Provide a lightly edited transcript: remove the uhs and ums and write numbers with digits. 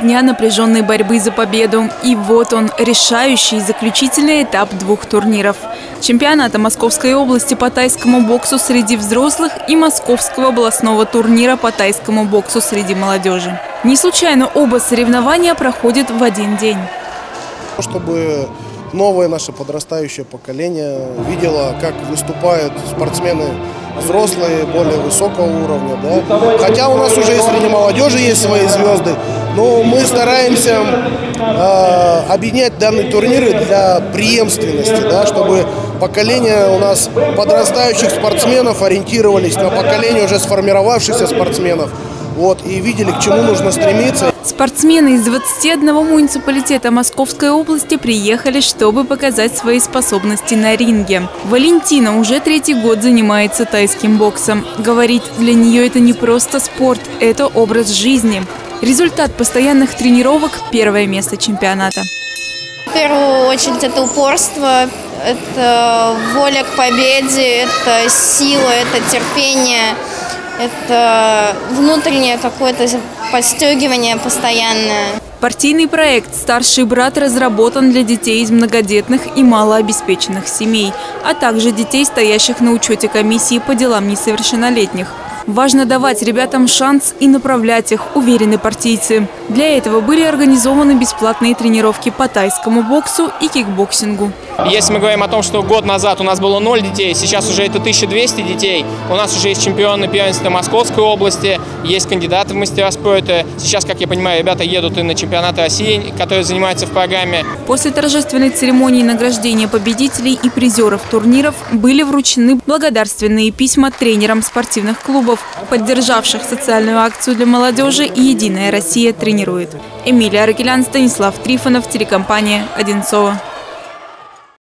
дня напряженной борьбы за победу. И вот он, решающий заключительный этап двух турниров. Чемпионата Московской области по тайскому боксу среди взрослых и Московского областного турнира по тайскому боксу среди молодежи. Не случайно оба соревнования проходят в один день. Чтобы новое наше подрастающее поколение видело, как выступают спортсмены взрослые, более высокого уровня. Да? Хотя у нас уже и среди молодежи есть свои звезды, но мы стараемся объединять данные турниры для преемственности, да, чтобы поколение у нас подрастающих спортсменов ориентировались на поколение уже сформировавшихся спортсменов. Вот, и видели, к чему нужно стремиться. Спортсмены из 21 муниципалитета Московской области приехали, чтобы показать свои способности на ринге. Валентина уже 3-й год занимается тайским боксом. Говорит, для нее это не просто спорт, это образ жизни. Результат постоянных тренировок – 1-е место чемпионата. В первую очередь это упорство, это воля к победе, это сила, это терпение. Это внутреннее какое-то подстегивание постоянное. Партийный проект «Старший брат» разработан для детей из многодетных и малообеспеченных семей, а также детей, стоящих на учете комиссии по делам несовершеннолетних. Важно давать ребятам шанс и направлять их, уверены партийцы. Для этого были организованы бесплатные тренировки по тайскому боксу и кикбоксингу. Если мы говорим о том, что год назад у нас было 0 детей, сейчас уже это 1200 детей. У нас уже есть чемпионы первенства Московской области, есть кандидаты в мастера спорта. Сейчас, как я понимаю, ребята едут и на чемпионаты России, которые занимаются в программе. После торжественной церемонии награждения победителей и призеров турниров были вручены благодарственные письма тренерам спортивных клубов, поддержавших социальную акцию для молодежи, и «Единая Россия тренирует». Эмилия Аракелян, Станислав Трифонов, телекомпания «Одинцово».